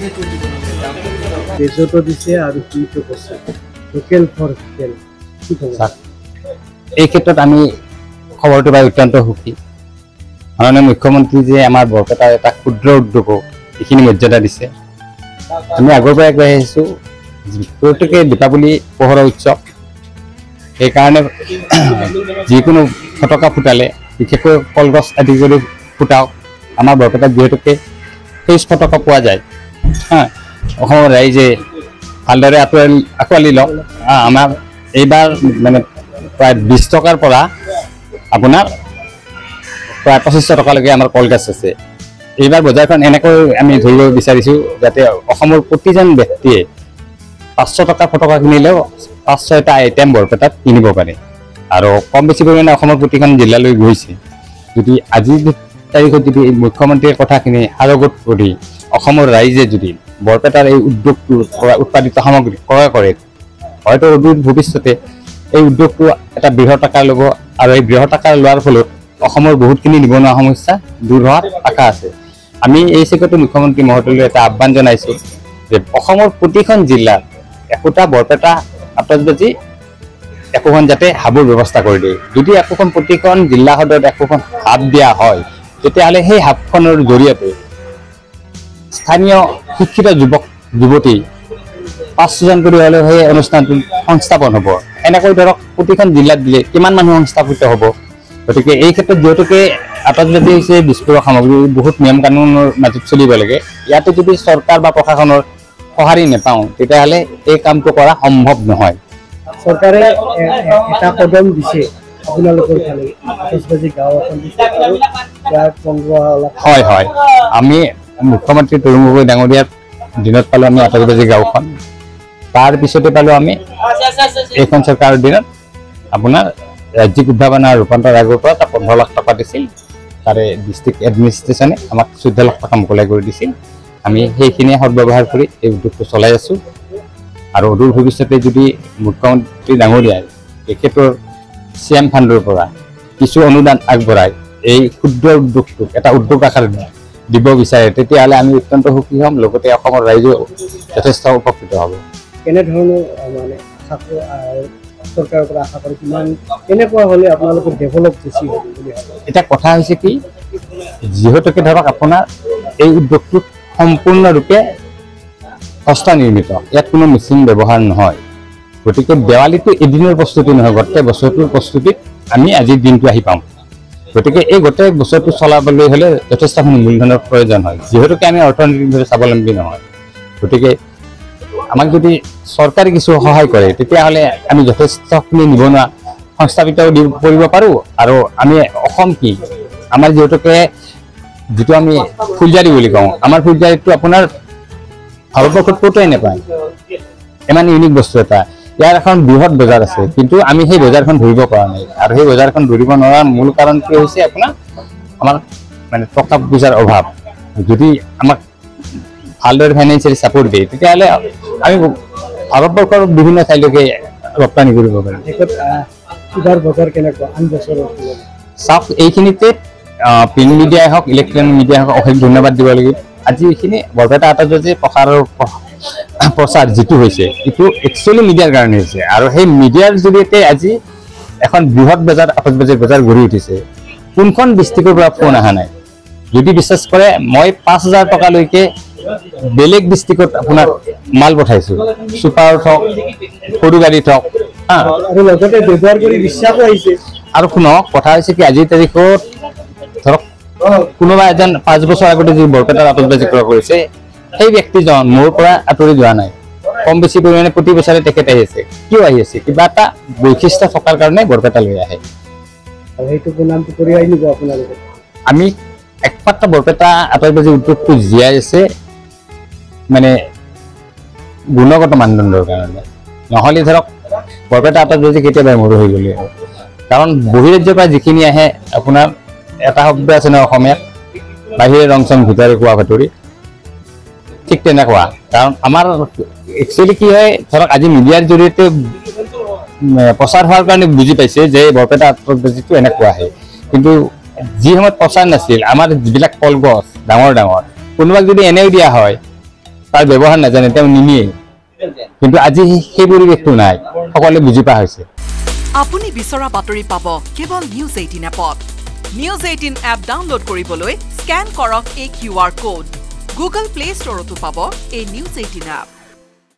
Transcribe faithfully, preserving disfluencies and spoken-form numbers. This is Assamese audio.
বেজতো দিছে আৰু কিটো কৈছে লোকেল ফৰ লোকেল কি ক'ব এই ক্ষেত্ৰত আমি খবৰটো পাই অত্যন্ত সুখী মাননীয় মুখ্যমন্ত্ৰী যে আমাৰ বৰপেটাৰ এটা ক্ষুদ্ৰ উদ্যোগক এইখিনি মৰ্যাদা দিছে আমি আগৰ পৰাই কৈ আহিছোঁ প্ৰত্যেকে দীপাৱলী পোহৰৰ উৎসৱ সেইকাৰণে যিকোনো ফটকা ফুটালে বিশেষকৈ কলগছ আদি কৰি ফুটাওক আমাৰ বৰপেটাত যিহেতুকে সেউজ ফটকা পোৱা যায় হা অসমৰ ৰাইজে ভালদৰে আঁকোৱালি আঁকোৱালি লওক আমাৰ এইবাৰ মানে প্ৰায় বিশ টকাৰ পৰা আপোনাৰ প্ৰায় পঁচিছশ টকালৈকে আমাৰ কলগছ আছে এইবাৰ বজাৰখন এনেকৈ আমি ধৰিব বিচাৰিছোঁ যাতে অসমৰ প্ৰতিজন ব্যক্তিয়ে পাঁচশ টকা ফটকা কিনিলেও পাঁচ ছয়টা আইটেম বৰপেটাত কিনিব পাৰে আৰু কম বেছি পৰিমাণে অসমৰ প্ৰতিখন জিলালৈ গৈছে যদি আজিৰ তাৰিখত যদি মুখ্যমন্ত্ৰীৰ কথাখিনি সাৰোগত কৰি অসমৰ ৰাইজে যদি বৰপেটাৰ এই উদ্যোগটোৰ পৰা উৎপাদিত সামগ্ৰী ক্ৰয় কৰে হয়তো অদূৰ ভৱিষ্যতে এই উদ্যোগটো এটা বৃহৎ আকাৰ ল'ব আৰু এই বৃহৎ আকাৰ লোৱাৰ ফলত অসমৰ বহুতখিনি নিবনুৱা সমস্যা দূৰ হোৱাৰ আশা আছে আমি এই চেগতে মুখ্যমন্ত্ৰী মহোদয়লৈ এটা আহ্বান জনাইছোঁ যে অসমৰ প্ৰতিখন জিলাত একোটা বৰপেটা আতচবাজি একোখন যাতে হাবৰ ব্যৱস্থা কৰি দিয়ে যদি একোখন প্ৰতিখন জিলা সদৰত একোখন হাব দিয়া হয় তেতিয়াহ'লে সেই হাবখনৰ জৰিয়তে স্থানীয় শিক্ষিত যুৱক যুৱতী পাঁচ ছজন কৰি হ'লেও সেই অনুষ্ঠানটোত সংস্থাপন হ'ব এনেকৈ ধৰক প্ৰতিখন জিলাত দিলে কিমান মানুহ সংস্থাপিত হ'ব গতিকে এই ক্ষেত্ৰত যিহেতুকে আতচবাজি হৈছে বিস্ফোৰক সামগ্ৰী বহুত নিয়ম কানুনৰ মাজত চলিব লাগে ইয়াতে যদি চৰকাৰ বা প্ৰশাসনৰ সঁহাৰি নাপাওঁ তেতিয়াহ'লে এই কামটো কৰা সম্ভৱ নহয় চৰকাৰে এটা কদম দিছে আপোনালোকৰ ফালে আতচবাজি গাঁও এখন দিছে আৰু প্ৰায় পোন্ধৰ লাখ হয় হয় আমি মুখ্যমন্ত্ৰী তৰুণ গগৈ ডাঙৰীয়াৰ দিনত পালোঁ আমি আতচবাজি গাঁওখন তাৰপিছতে পালোঁ আমি এইখন চৰকাৰৰ দিনত আপোনাৰ ৰাজ্যিক উদ্ভাৱন আৰু ৰূপান্তৰ আয়োগৰ পৰা এটা পোন্ধৰ লাখ টকা দিছিল তাৰে ডিষ্ট্ৰিক্ট এডমিনিষ্ট্ৰেশ্যনে আমাক চৈধ্য লাখ টকা মোকলাই কৰি দিছিল আমি সেইখিনিয়ে সদব্যৱহাৰ কৰি এই উদ্যোগটো চলাই আছোঁ আৰু অদূৰ ভৱিষ্যতে যদি মুখ্যমন্ত্ৰী ডাঙৰীয়াই তেখেতৰ চি এম ফাণ্ডৰ পৰা কিছু অনুদান আগবঢ়াই এই ক্ষুদ্ৰ উদ্যোগটোক এটা উদ্যোগ আকাৰ দিব বিচাৰে তেতিয়াহ'লে আমি অত্যন্ত সুখী হ'ম লগতে অসমৰ ৰাইজেও যথেষ্ট উপকৃত হ'ব কেনেধৰণৰ মানে চৰকাৰৰ পৰা আশা কৰি কিমান কেনেকুৱা হ'লে আপোনালোকৰ ডেভেলপ বেছি হ'ব বুলি এতিয়া কথা হৈছে কি যিহেতুকে ধৰক আপোনাৰ এই উদ্যোগটোত সম্পূৰ্ণৰূপে হস্ত নিৰ্মিত ইয়াত কোনো মেচিন ব্যৱহাৰ নহয় গতিকে দেৱালীটো এদিনৰ প্ৰস্তুতি নহয় গোটেই বছৰটোৰ প্ৰস্তুতিত আমি আজিৰ দিনটো আহি পাম গতিকে এই গোটেই বছৰটো চলাবলৈ হ'লে যথেষ্টখিনি মূলধনৰ প্ৰয়োজন হয় যিহেতুকে আমি অৰ্থনৈতিকভাৱে স্বাৱলম্বী নহয় গতিকে আমাক যদি চৰকাৰে কিছু সহায় কৰে তেতিয়াহ'লে আমি যথেষ্টখিনি নিবনুৱা সংস্থাপিত কৰিব পাৰোঁ আৰু আমি অসম কি আমাৰ যিহেতুকে যিটো আমি ফুলজাৰি বুলি কওঁ আমাৰ ফুলজাৰিটো আপোনাৰ ভাৰতবৰ্ষত ক'তোৱে নাপায় ইমান ইউনিক বস্তু এটা ইয়াৰ এখন বৃহৎ বজাৰ আছে কিন্তু আমি সেই বজাৰখন ধৰিব পৰা নাই আৰু সেই বজাৰখন ধৰিব নোৱাৰাৰ মূল কাৰণটো হৈছে আপোনাৰ আমাৰ মানে টকা পইচাৰ অভাৱ যদি আমাক ভালদৰে ফাইনেন্সিয়েলি ছাপোৰ্ট দিয়ে তেতিয়াহ'লে আমি ভাৰতবৰ্ষৰ বিভিন্ন ঠাইলৈকে ৰপ্তানি কৰিব পাৰিম এইবাৰ বজাৰ কেনেকুৱা আন বছৰৰ চাওক এইখিনিতে প্ৰিণ্ট মিডিয়াই হওক ইলেক্ট্ৰনিক মিডিয়াই হওক অশেষ ধন্যবাদ দিব লাগিব আজি এইখিনি বৰপেটা আতচবাজি প্ৰসাৰৰ প্ৰচাৰ যিটো হৈছে এইটো একচুৱেলি মিডিয়াৰ কাৰণে হৈছে আৰু সেই মিডিয়াৰ জৰিয়তে আজি এখন বৃহৎ বজাৰ আতচবাজিৰ বজাৰ গঢ়ি উঠিছে কোনখন ডিষ্ট্ৰিক্টৰ পৰা ফোন অহা নাই যদি বিশ্বাস কৰে মই পাঁচ হাজাৰ টকালৈকে বেলেগ ডিষ্ট্ৰিক্টত আপোনাৰ মাল পঠাইছোঁ ছুপাৰত হওক সৰু গাড়ীত হওক আৰু লগতে ব্যৱহাৰ কৰি বিশ্বাসো আহিছে আৰু শুনক কথা হৈছে কি আজিৰ তাৰিখত ধৰক কোনোবা এজন পাঁচ বছৰ আগতে যি বৰপেটাৰ আতচবাজি ক্ৰয় কৰিছে সেই ব্যক্তিজন মোৰ পৰা আঁতৰি যোৱা নাই কম বেছি পৰিমাণে প্ৰতি বছৰে তেখেত আহি আছে কিয় আহি আছে কিবা এটা বৈশিষ্ট্য থকাৰ কাৰণে বৰপেটালৈ আহে আৰু সেইটো নামটো কৰি আহিব আপোনালোকে আমি একমাত্ৰ বৰপেটা আতচবাজি উদ্যোগটো জীয়াই আছে মানে গুণগত মানদণ্ডৰ কাৰণে নহ'লে ধৰক বৰপেটা আতচবাজি কেতিয়াবাই মৰু হৈ গ'লে কাৰণ বহিৰাজ্যৰ পৰা যিখিনি আহে আপোনাৰ এটা শব্দ আছে ন অসমীয়াত বাহিৰে ৰং চং ভিতৰে কোৱা বাতৰি ঠিক তেনেকুৱা কাৰণ আমাৰ একচুৱেলি কি হয় ধৰক আজি মিডিয়াৰ জৰিয়তে প্ৰচাৰ হোৱাৰ কাৰণে বুজি পাইছে যে বৰপেটা আতচবাজিটো এনেকুৱা আহে কিন্তু যি সময়ত প্ৰচাৰ নাছিল আমাৰ যিবিলাক কলগছ ডাঙৰ ডাঙৰ কোনোবাক যদি এনেও দিয়া হয় তাৰ ব্যৱহাৰ নাজানে তেওঁ নিনিয়ে কিন্তু আজি সেই পৰিৱেশটো নাই সকলোৱে বুজি পোৱা হৈছে আপুনি বিচৰা বাতৰি পাব কেৱল নিউজ এইটিন এপত নিউজ এইটিন এপ ডাউনলোড কৰিবলৈ স্ক্যান কৰক এই কিউআৰ কোড গুগল প্লে ষ্টৰতো পাব এই নিউজ এইটিন এপ